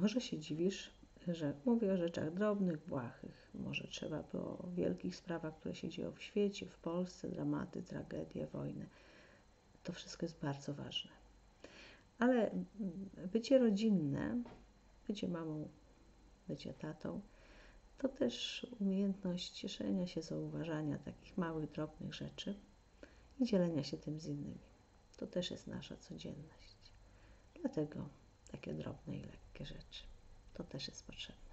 Może się dziwisz, że mówię o rzeczach drobnych, błahych. Może trzeba by o wielkich sprawach, które się dzieją w świecie, w Polsce, dramaty, tragedie, wojny. To wszystko jest bardzo ważne. Ale bycie rodzinne, bycie mamą, bycie tatą, to też umiejętność cieszenia się, zauważania takich małych, drobnych rzeczy i dzielenia się tym z innymi. To też jest nasza codzienność. Dlatego takie drobne i lekkie rzeczy. To też jest potrzebne.